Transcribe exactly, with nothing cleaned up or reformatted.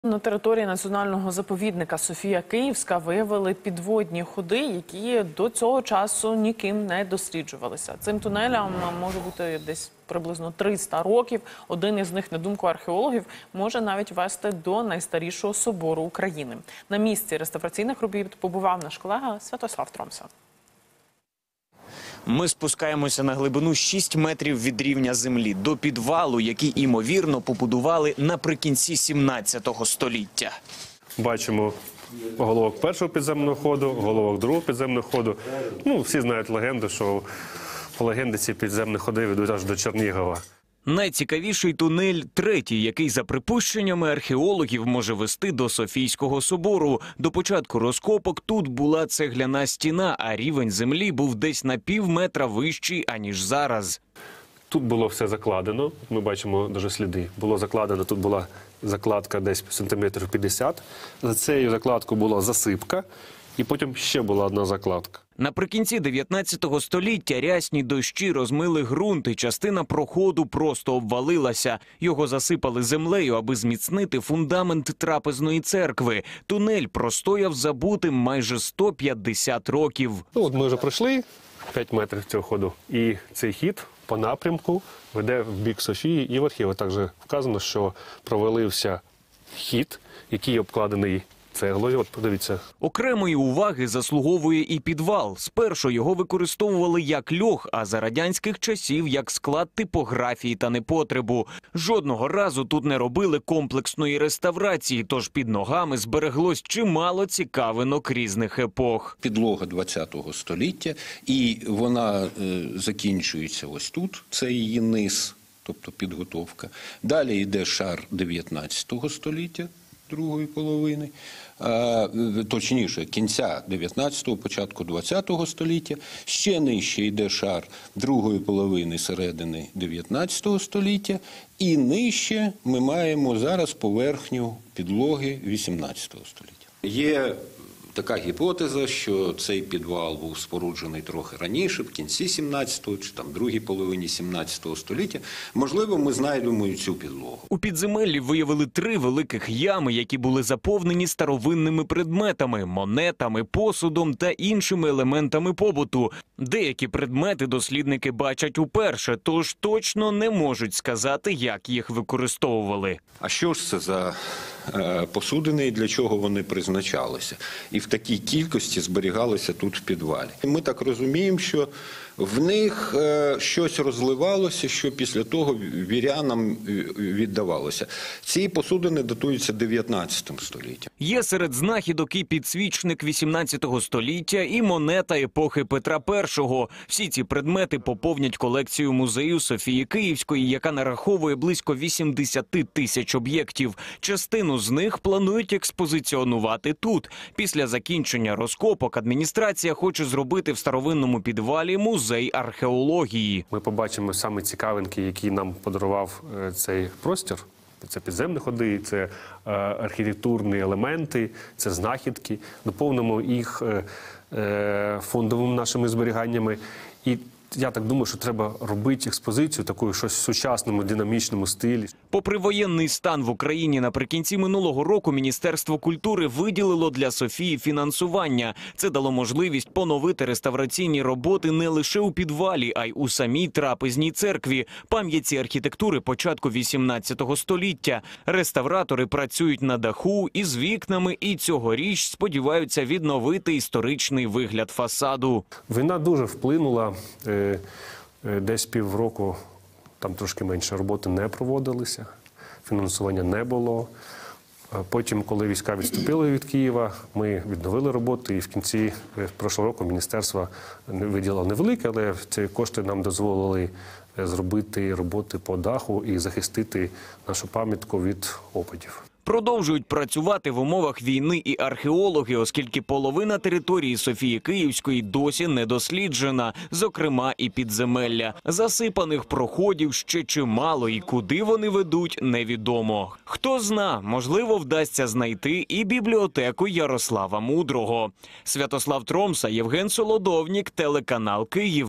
На території національного заповідника Софія Київська виявили підводні ходи, які до цього часу ніким не досліджувалися. Цим тунелям може бути десь приблизно триста років. Один із них, на думку археологів, може навіть вести до найстарішого собору України. На місці реставраційних робіт побував наш колега Святослав Тромса. Ми спускаємося на глибину шість метрів від рівня землі, до підвалу, який, імовірно, побудували наприкінці сімнадцятого століття. Бачимо головок першого підземного ходу, головок другого підземного ходу. Ну, всі знають легенду, що по легенді ці підземні ходи ведуть аж до Чернігова. Найцікавіший тунель – третій, який, за припущеннями археологів, може вести до Софійського собору. До початку розкопок тут була цегляна стіна, а рівень землі був десь на пів метра вищий, аніж зараз. Тут було все закладено, ми бачимо дуже сліди. Було закладено, тут була закладка десь сантиметрів п'ятдесят. За цією закладкою була засипка, і потім ще була одна закладка. Наприкінці дев'ятнадцятого століття рясні дощі розмили ґрунт, і частина проходу просто обвалилася. Його засипали землею, аби зміцнити фундамент трапезної церкви. Тунель простояв забутим майже сто п'ятдесят років. Ну, от ми вже пройшли п'ять метрів цього ходу, і цей хід по напрямку веде в бік Софії і в архіві. Також вказано, що провалився хід, який обкладений цеглою. От подивіться. Окремої уваги заслуговує і підвал. Спершу його використовували як льох, а за радянських часів як склад типографії та непотребу. Жодного разу тут не робили комплексної реставрації, тож під ногами збереглось чимало цікавинок різних епох. Підлога ХХ століття, і вона е, закінчується ось тут, це її низ, тобто підготовка. Далі йде шар дев'ятнадцятого століття, другої половини, а, точніше, кінця дев'ятнадцятого, початку ХХ століття. Ще нижче йде шар другої половини, середини дев'ятнадцятого століття. І нижче ми маємо зараз поверхню підлоги вісімнадцятого століття. Є така гіпотеза, що цей підвал був споруджений трохи раніше, в кінці сімнадцятого чи там другій половині сімнадцятого століття. Можливо, ми знайдемо і цю підлогу. У підземеллі виявили три великих ями, які були заповнені старовинними предметами – монетами, посудом та іншими елементами побуту. Деякі предмети дослідники бачать уперше, тож точно не можуть сказати, як їх використовували. А що ж це за е, посудини і для чого вони призначалися? І в такій кількості зберігалися тут в підвалі. Ми так розуміємо, що в них е, щось розливалося, що після того вірянам віддавалося. Ці посудини датуються дев'ятнадцятим століттям. Є серед знахідок і підсвічник вісімнадцятого століття, і монета епохи Петра Першого. Всі ці предмети поповнять колекцію музею Софії Київської, яка нараховує близько вісімдесят тисяч об'єктів. Частину з них планують експозиціонувати тут. Після закінчення розкопок адміністрація хоче зробити в старовинному підвалі музей археології. Ми побачимо саме цікавинки, які нам подарував цей простір. Це підземні ходи, це е, архітектурні елементи, це знахідки. Доповнимо їх е, е, фондовими нашими зберіганнями. І я так думаю, що треба робити експозицію такою щось в сучасному, динамічному стилі. Попри воєнний стан в Україні, наприкінці минулого року Міністерство культури виділило для Софії фінансування. Це дало можливість поновити реставраційні роботи не лише у підвалі, а й у самій трапезній церкві, пам'ятці архітектури початку вісімнадцятого століття. Реставратори працюють на даху і з вікнами, і цьогоріч сподіваються відновити історичний вигляд фасаду. Війна дуже вплинула. Десь півроку, там трошки менше, роботи не проводилися, фінансування не було. Потім, коли війська відступили від Києва, ми відновили роботи, і в кінці прошлого року міністерство виділило невелике, але ці кошти нам дозволили зробити роботи по даху і захистити нашу пам'ятку від опадів. Продовжують працювати в умовах війни і археологи, оскільки половина території Софії Київської досі не досліджена, зокрема і підземелля. Засипаних проходів ще чимало, і куди вони ведуть – невідомо. Хто зна, можливо, вдасться знайти і бібліотеку Ярослава Мудрого. Святослав Тромса, Євген Солодовнік, телеканал Київ.